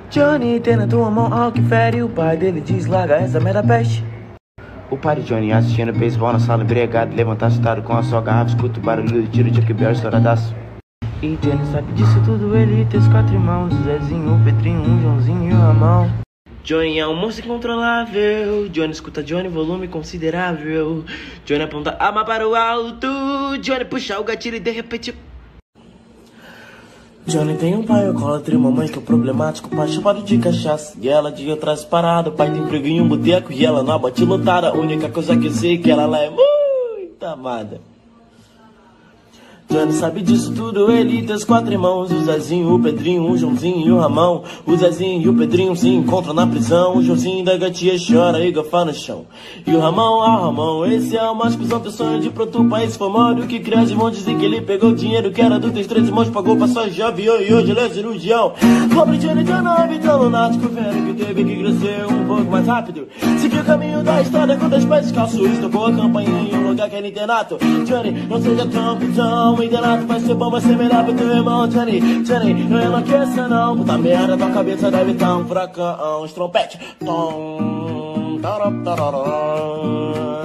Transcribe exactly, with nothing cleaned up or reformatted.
Johnny tem na tua mão algo que fere. O pai dele diz, larga essa merda peste. O pai de Johnny assistindo beisebol na sala embriagado, levanta assustado com a sua garrafa, escuta o barulho do tiro de Chuck Berry estouradaço. E Johnny sabe disso tudo, ele tem os quatro irmãos, o Zezinho, o Pedrinho, o Joãozinho e o Ramão. Johnny é um monstro incontrolável, Johnny escuta Johnny, volume considerável. Johnny aponta a arma para o alto, Johnny puxa o gatilho e de repente... Johnny tem um pai alcoólatra e uma mãe que é problemático, pai chamado de cachaça. E ela de atrás parada, o pai tem emprego em um boteco e ela na boate lotada. A única coisa que eu sei é que ela lá é muito amada. Johnny sabe disso tudo, ele tem os quatro irmãos, o Zezinho, o Pedrinho, o Joãozinho e o Ramão. O Zezinho e o Pedrinho se encontram na prisão, o Joãozinho da gatinha chora e gafa no chão. E o Ramão, ah Ramão, esse é o mais cuzão, teu sonho de pronto país famoso. Que criança vão dizer que ele pegou o dinheiro que era do dos três irmãos, pagou passagem de avião e hoje ele é cirurgião. Pobre Johnny dezenove, tão lunático, velho que teve que crescer um pouco mais rápido. Seguiu o caminho da estrada com dois pés descalços, tocou a campanha em um lugar que era internato. Johnny, não seja tão cuzão, internato vai ser bom, vai ser melhor pro teu irmão. Johnny, Johnny, não enlouqueça não, puta merda, tua cabeça deve estar um furacão. Os trompete, tom, taram, tararam.